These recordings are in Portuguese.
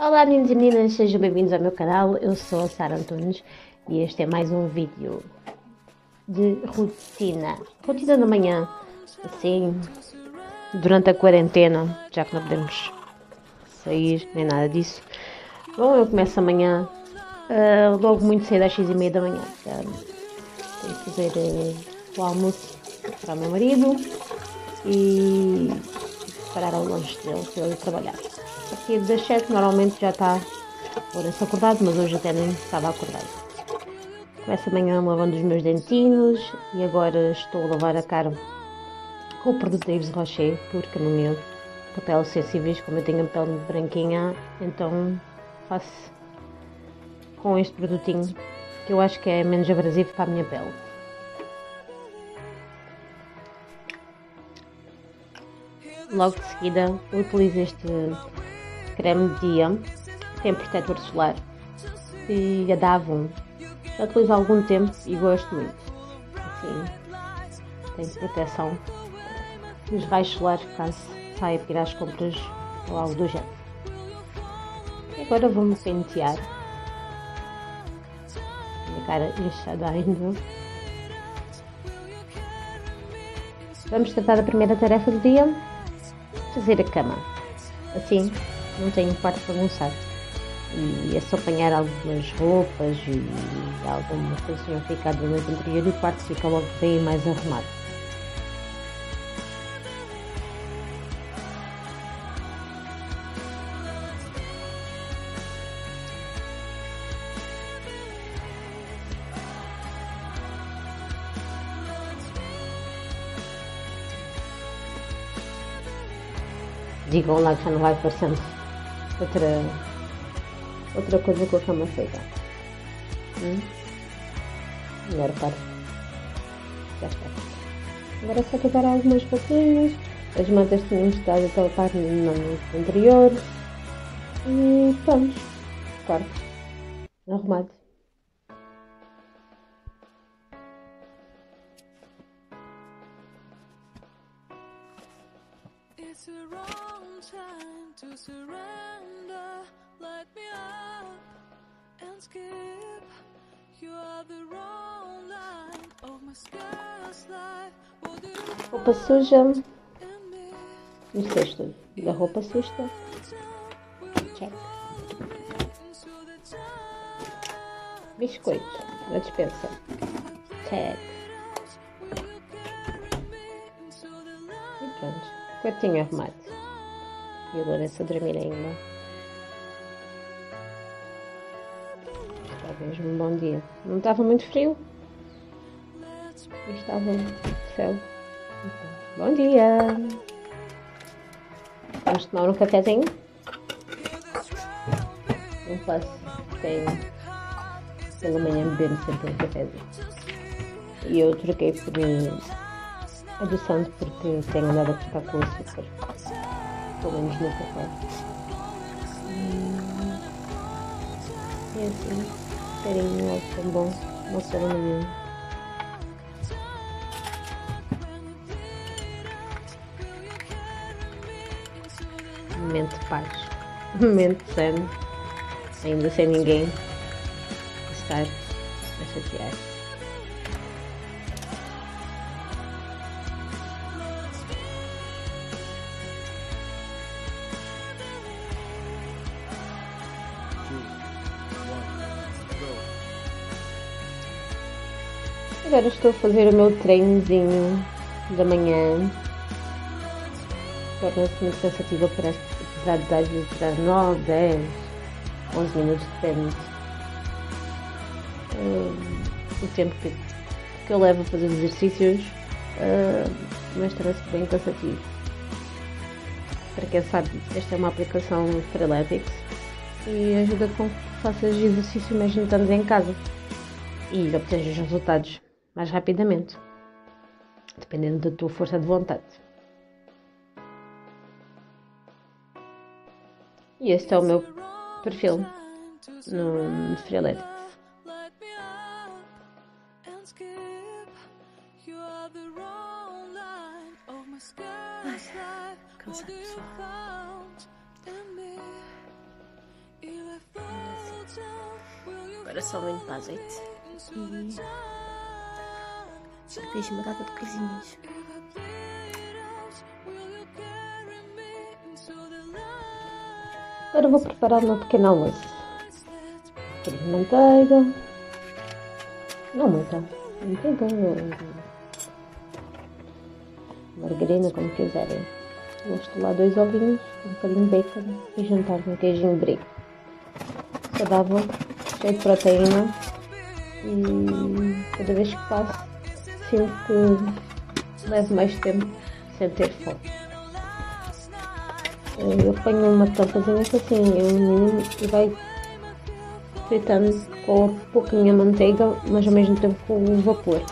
Olá meninos e meninas, sejam bem-vindos ao meu canal, eu sou a Sara Antunes e este é mais um vídeo de rotina da manhã, assim, durante a quarentena, já que não podemos sair nem nada disso. Bom, eu começo amanhã logo muito cedo às 6h30 da manhã, tenho que fazer o almoço para o meu marido e preparar o lanche dele para ele ir trabalhar. A partir das 7 normalmente já está se acordado, mas hoje até nem estava acordado. Começo amanhã lavando os meus dentinhos e agora estou a lavar a cara com o produto da Yves Rocher, porque no meu papel sensíveis, como eu tenho a pele branquinha, então faço com este produtinho que eu acho que é menos abrasivo para a minha pele. Logo de seguida utilizo este creme de dia, que tem protetor solar e a da Avon. Já utilizo há algum tempo e gosto muito. Assim, tem proteção dos raios solares caso saia para ir às compras ou algo do género. E agora vou-me pentear. Minha cara inchada ainda. Vamos tratar da primeira tarefa do dia, fazer a cama. Assim não tenho quarto bagunçado. E é só apanhar algumas roupas e algumas coisas que tinham ficado no noite anterior e o quarto fica logo bem mais arrumado. Digam lá que já não vai aparecendo outra coisa com a cama feita. Melhor parte. Já está. Agora é só pegar algumas roupinhas. As mantas tínhamos estado a colocar no noite anterior. E pronto. Quarto. Arrumado. It's the wrong time to surrender. Light me up and skip. You are the wrong line of my scarce life. Roupa suja. No cesto da roupa suja. Check. Biscoito na despensa. Check. E pronto. Quartinho arrumado. E a Lourenço a dormir ainda. Está mesmo um bom dia. Não estava muito frio. E estava céu. Então, bom dia. Vamos tomar um cafezinho? Não faço. Tenho pela manhã beber sempre um cafezinho. E eu troquei por adoçante porque tenho andado a cortar com açúcar. Pelo menos no café. E assim, carinho, algo tão bom. Uma cerimônia. Momento de paz. Momento de zen. Ainda sem ninguém estar a chatear. Agora estou a fazer o meu treinozinho da manhã. Torna-se muito cansativa, apesar de às vezes durar 9, 10, 11 minutos, depende do tempo que eu levo a fazer os exercícios, mas torna-se bem cansativo. Para quem sabe, esta é uma aplicação Freeletics e ajuda com que faças exercício mesmo estando em casa e obtens os resultados mais rapidamente, dependendo da tua força de vontade. E este é o meu perfil no Freeletics. Cansado, pessoal. Agora só venho para azeite. E fiz uma data de coisinhas. Agora vou preparar o meu pequeno almoço. Quero manteiga. Não muita. Manteiga. Margarina, como quiserem. Vou estelar 2 ovinhos, um bocadinho de bacon e juntar com um queijinho brie. Saudável, cheio de proteína. E cada vez que faço, sinto que levo mais tempo sem ter fome. Eu ponho uma tampazinha que assim e vai fritando com pouquinha manteiga, mas ao mesmo tempo com o vapor.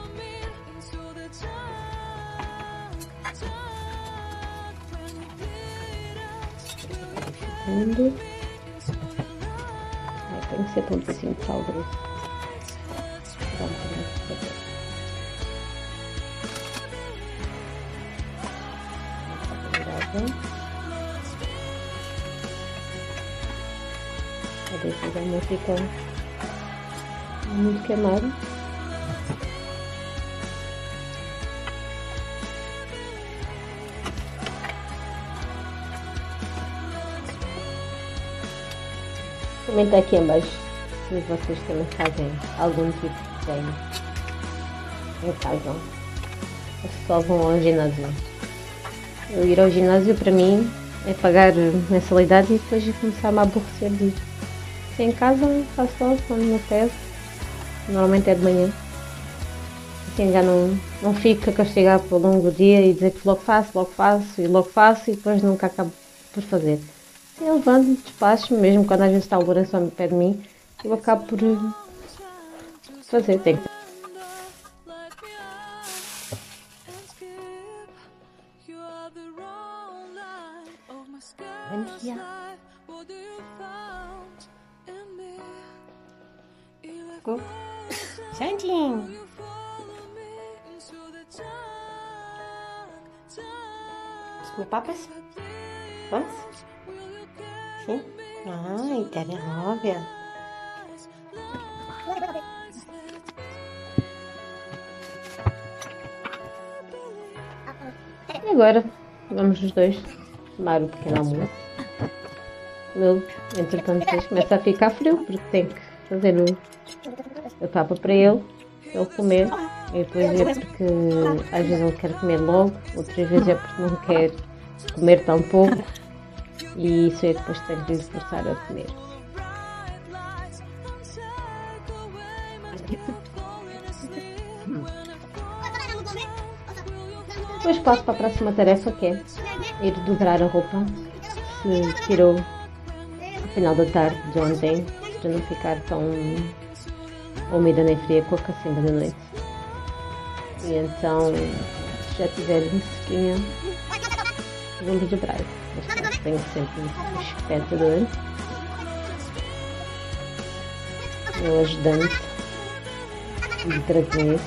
Tem que ser para um pedacinho de sal grosso. Dá um bocadinho de sabor. A ver se já não fica muito queimado. Comenta aqui em baixo se vocês também fazem algum tipo de treino em casa ou se só vão ao ginásio. Eu ir ao ginásio para mim é pagar mensalidade e depois começar-me a aborrecer de ir. Se em casa faço só quando me apetece, normalmente é de manhã. Assim já não fico a castigar pelo longo do dia e dizer que logo faço e depois nunca acabo por fazer. Eu levanto, despacho, mesmo quando às vezes está o Lourenço ao pé de mim, eu acabo por fazer. Tem que... Bom dia. Santinho. Vamos comer papas? Vamos? Sim? Ai, telemóvel. E agora vamos os dois tomar o pequeno almoço. Ele, entretanto, depois começa a ficar frio porque tem que fazer a papa para ele comer. E depois é porque às vezes ele quer comer logo, outras vezes é porque não quer comer tão pouco. E isso é que depois tenho que lhe forçar a comer. Depois passo para a próxima tarefa, que é ir dobrar a roupa se tirou no final da tarde de ontem, para não ficar tão úmida nem fria com a cacimba da noite. E então, se já estiver sequinha, vamos dobrar. Mas tenho sempre um espectador, meu ajudante de traquinhas.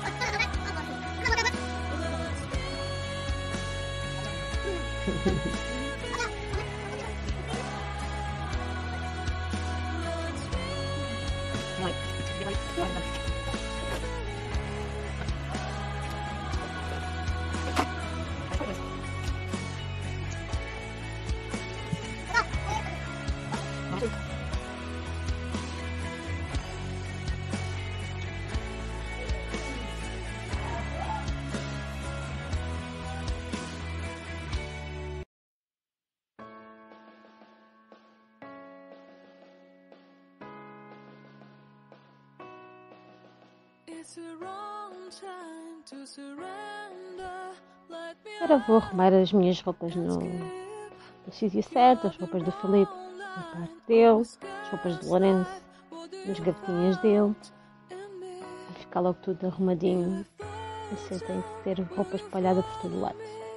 Agora vou arrumar as minhas roupas no sítio certo, as roupas do Filipe na parte dele, as roupas do Lourenço nas gavetinhas dele. Vai ficar logo tudo arrumadinho. Assim tem que ter roupa espalhada por todo lado.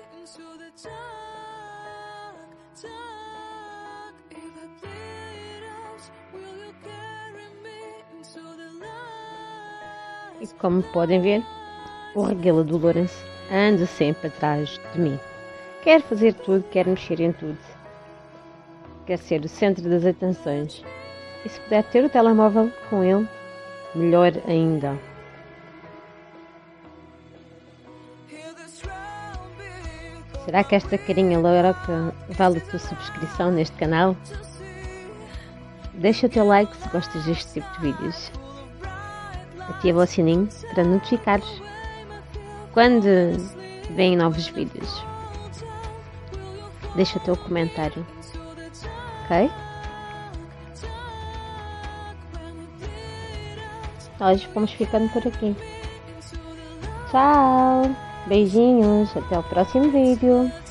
E como podem ver, o reguela do Lourenço anda sempre atrás de mim. Quer fazer tudo, quer mexer em tudo. Quer ser o centro das atenções. E se puder ter o telemóvel com ele, melhor ainda. Será que esta carinha louca vale a tua subscrição neste canal? Deixa o teu like se gostas deste tipo de vídeos. Ativa o sininho para notificares quando vêm novos vídeos. Deixa o teu comentário. Ok? Hoje vamos ficando por aqui. Tchau! Beijinhos, até o próximo vídeo.